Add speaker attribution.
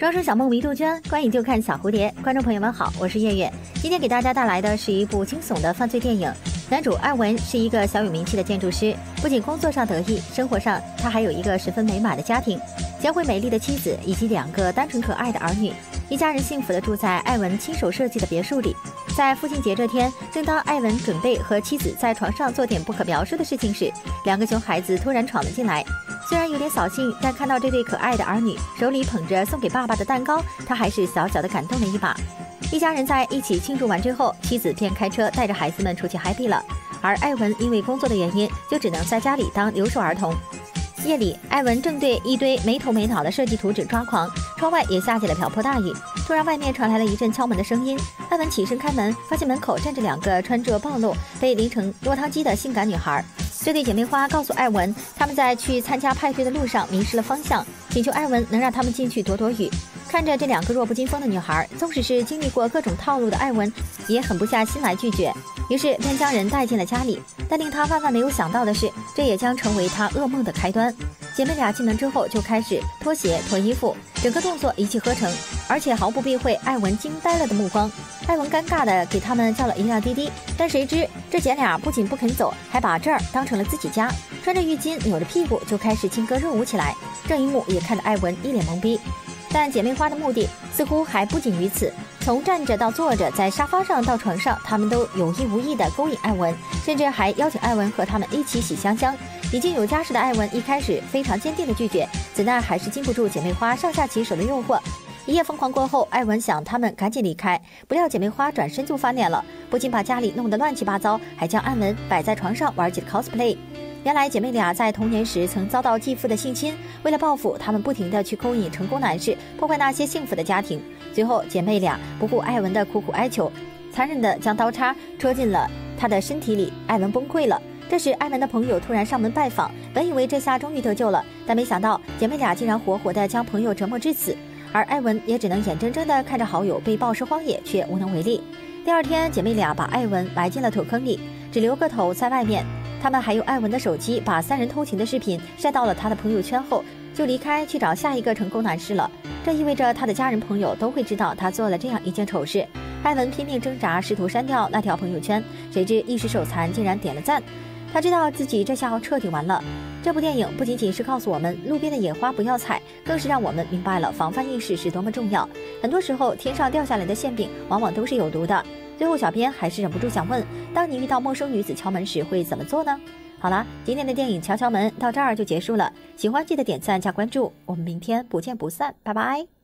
Speaker 1: 高手小梦迷杜鹃，观影就看小蝴蝶。观众朋友们好，我是月月。今天给大家带来的是一部惊悚的犯罪电影。男主艾文是一个小有名气的建筑师，不仅工作上得意，生活上他还有一个十分美满的家庭，贤惠美丽的妻子以及2个单纯可爱的儿女。一家人幸福地住在艾文亲手设计的别墅里。在父亲节这天，正当艾文准备和妻子在床上做点不可描述的事情时，2个熊孩子突然闯了进来。虽然有点扫兴，但看到这对可爱的儿女手里捧着送给爸爸的蛋糕，他还是小小的感动了一把。一家人在一起庆祝完之后，妻子便开车带着孩子们出去 happy 了，而艾文因为工作的原因，就只能在家里当留守儿童。夜里，艾文正对一堆没头没脑的设计图纸抓狂，窗外也下起了瓢泼大雨。突然，外面传来了一阵敲门的声音。艾文起身开门，发现门口站着2个穿着暴露、被淋成落汤鸡的性感女孩。这对姐妹花告诉艾文，他们在去参加派对的路上迷失了方向，请求艾文能让他们进去躲躲雨。看着这2个弱不禁风的女孩，纵使是经历过各种套路的艾文，也狠不下心来拒绝，于是便将人带进了家里。但令他万万没有想到的是，这也将成为他噩梦的开端。姐妹俩进门之后就开始脱鞋脱衣服，整个动作一气呵成，而且毫不避讳艾文惊呆了的目光。艾文尴尬地给他们叫了一辆滴滴，但谁知这姐俩不仅不肯走，还把这儿当成了自己家，穿着浴巾扭着屁股就开始轻歌热舞起来。这一幕也看得艾文一脸懵逼。但姐妹花的目的似乎还不仅于此，从站着到坐着，在沙发上到床上，他们都有意无意地勾引艾文，甚至还邀请艾文和他们一起洗香香。已经有家室的艾文一开始非常坚定地拒绝，怎奈还是经不住姐妹花上下其手的诱惑。一夜疯狂过后，艾文想他们赶紧离开，不料姐妹花转身就翻脸了，不仅把家里弄得乱七八糟，还将艾文摆在床上玩起了 cosplay。原来姐妹俩在童年时曾遭到继父的性侵，为了报复，她们不停地去勾引成功男士，破坏那些幸福的家庭。最后姐妹俩不顾艾文的苦苦哀求，残忍地将刀叉戳进了他的身体里，艾文崩溃了。这时艾文的朋友突然上门拜访，本以为这下终于得救了，但没想到姐妹俩竟然活活地将朋友折磨致死，而艾文也只能眼睁睁地看着好友被暴尸荒野，却无能为力。第二天，姐妹俩把艾文埋进了土坑里，只留个头在外面。他们还用艾文的手机把3人偷情的视频晒到了他的朋友圈后，就离开去找下一个成功男士了。这意味着他的家人朋友都会知道他做了这样一件丑事。艾文拼命挣扎，试图删掉那条朋友圈，谁知一时手残，竟然点了赞。他知道自己这下彻底完了。这部电影不仅仅是告诉我们路边的野花不要采，更是让我们明白了防范意识是多么重要。很多时候天上掉下来的馅饼往往都是有毒的。最后小编还是忍不住想问，当你遇到陌生女子敲门时会怎么做呢？好了，今天的电影敲敲门到这儿就结束了，喜欢记得点赞加关注，我们明天不见不散，拜拜。